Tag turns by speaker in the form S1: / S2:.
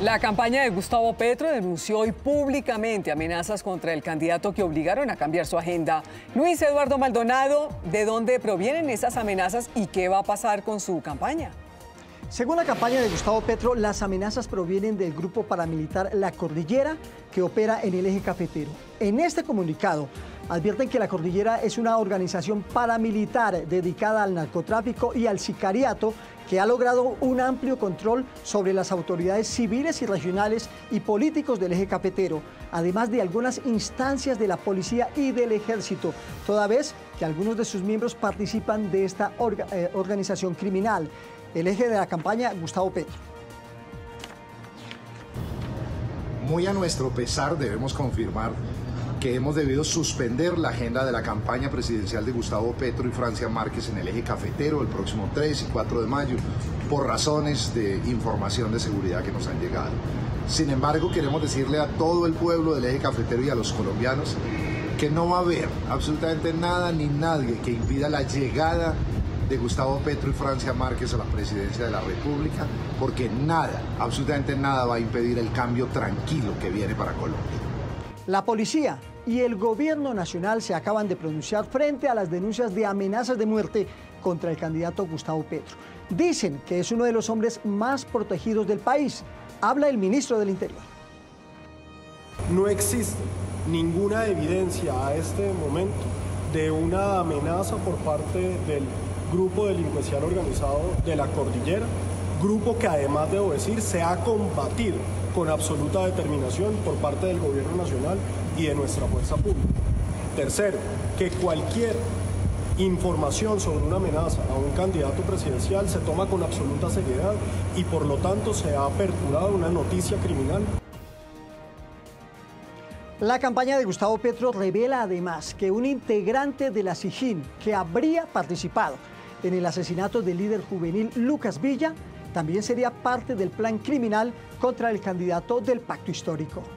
S1: La campaña de Gustavo Petro denunció hoy públicamente amenazas contra el candidato que obligaron a cambiar su agenda. Luis Eduardo Maldonado, ¿de dónde provienen esas amenazas y qué va a pasar con su campaña?
S2: Según la campaña de Gustavo Petro, las amenazas provienen del grupo paramilitar La Cordillera, que opera en el eje cafetero. En este comunicado advierten que La Cordillera es una organización paramilitar dedicada al narcotráfico y al sicariato que ha logrado un amplio control sobre las autoridades civiles y regionales y políticos del eje cafetero, además de algunas instancias de la policía y del ejército, toda vez que algunos de sus miembros participan de esta organización criminal. El eje de la campaña, Gustavo Petro.
S3: Muy a nuestro pesar debemos confirmar que hemos debido suspender la agenda de la campaña presidencial de Gustavo Petro y Francia Márquez en el eje cafetero el próximo 3 y 4 de mayo por razones de información de seguridad que nos han llegado. Sin embargo, queremos decirle a todo el pueblo del eje cafetero y a los colombianos que no va a haber absolutamente nada ni nadie que impida la llegada de Gustavo Petro y Francia Márquez a la presidencia de la República, porque nada, absolutamente nada va a impedir el cambio tranquilo que viene para Colombia.
S2: La policía y el gobierno nacional se acaban de pronunciar frente a las denuncias de amenazas de muerte contra el candidato Gustavo Petro. Dicen que es uno de los hombres más protegidos del país. Habla el ministro del Interior.
S4: No existe ninguna evidencia a este momento de una amenaza por parte del grupo delincuencial organizado de La Cordillera, grupo que además, debo decir, se ha combatido con absoluta determinación por parte del gobierno nacional y de nuestra fuerza pública. Tercero, que cualquier información sobre una amenaza a un candidato presidencial se toma con absoluta seriedad y por lo tanto se ha aperturado una noticia criminal.
S2: La campaña de Gustavo Petro revela además que un integrante de la SIJIN que habría participado en el asesinato del líder juvenil Lucas Villa también sería parte del plan criminal contra el candidato del Pacto Histórico.